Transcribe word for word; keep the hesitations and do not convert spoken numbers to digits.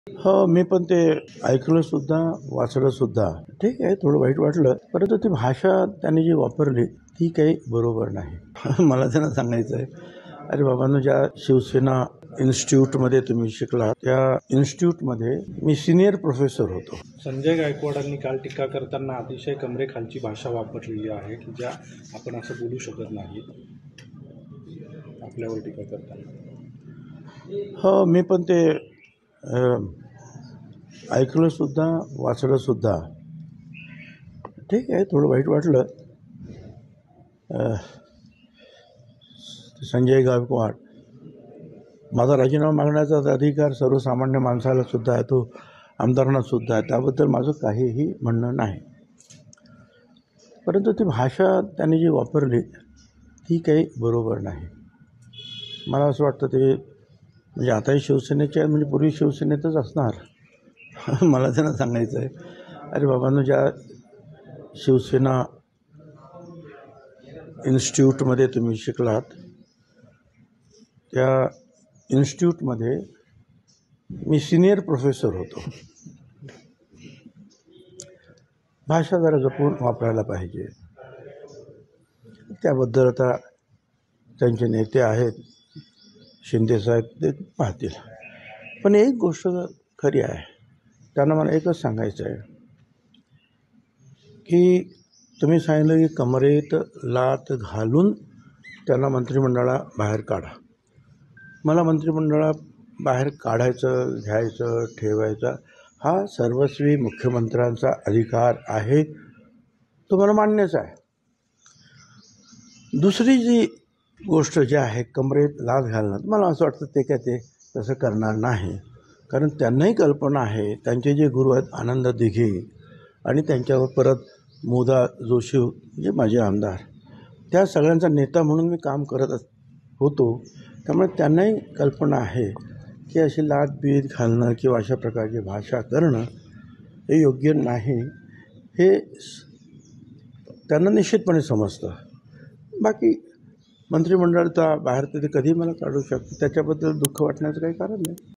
हो, मी पण ते ऐकलं सुद्धा, वाचलं सुद्धा. ठीक आहे, थोडं वाईट वाटलं, परंतु ती भाषा त्यांनी जी वापरली ती काही बरोबर नाही. मला त्यांना सांगायचं आहे, अरे बाबांनो, ज्या शिवसेना इन्स्टिट्यूटमध्ये तुम्ही शिकला त्या इन्स्टिट्यूटमध्ये मी सिनियर प्रोफेसर होतो. संजय गायकवाडांनी काल टीका करताना अतिशय कमरेखालची भाषा वापरलेली आहे की ज्या आपण असं बोलू शकत नाही आपल्यावर टीका करताना. हो, मी पण ते अ, ऐकलं सुद्धा, वाचलं सुद्धा. ठीक आहे, थोडं वाईट वाटलं. अ, संजय गायकवाड, माझा राजीनामा मागण्याचा अधिकार सर्वसामान्य माणसाला सुद्धा आहे, तो आमदारांना सुद्धा आहे, त्याबद्दल माझं काहीही म्हणणं नाही. परंतु ती भाषा त्यांनी जी वापरली ती काही बरोबर नाही. मला असं वाटतं ते म्हणजे आताही शिवसेनेचे म्हणजे पूर्वी शिवसेनेतच असणार. मला त्यांना सांगायचं आहे, अरे बाबांनो, ज्या शिवसेना इन्स्टिट्यूटमध्ये तुम्ही शिकलात त्या इन्स्टिट्यूटमध्ये मी सिनियर प्रोफेसर होतो. भाषा जरा जपून वापरायला पाहिजे. त्याबद्दल आता त्यांचे नेते आहेत शिंदेसाहेब, ते पाहतील. पण एक गोष्ट खरी आहे, त्यांना मला एकच सांगायचं आहे की तुम्ही सांगितलं की कमरेत लात घालून त्यांना मंत्रिमंडळा बाहेर काढा. मला मंत्रिमंडळा बाहेर काढायचं, घ्यायचं, ठेवायचं हा सर्वस्वी मुख्यमंत्र्यांचा अधिकार आहे, तो मला मान्यच आहे. दुसरी जी गोष्ट जी आहे कमरेत लात घालणं, मला असं वाटतं ते काय ते तसं करणार नाही. कारण त्यांनाही कल्पना आहे, त्यांचे जे गुरु आहेत आनंद दिघे आणि त्यांच्यावर परत मोदा जोशी जे माझे आमदार, त्या सगळ्यांचा नेता म्हणून मी काम करत होतो. त्यामुळे त्यांनाही कल्पना आहे की अशी लात बीत घालणं किंवा अशा प्रकारची भाषा करणं हे योग्य नाही, हे त्यांना निश्चितपणे समजतं. बाकी मंत्रिमंडळ तर बाहेर ते कधी मला काढू शकतं, त्याच्याबद्दल दुःख वाटण्याचं काही कारण नाही.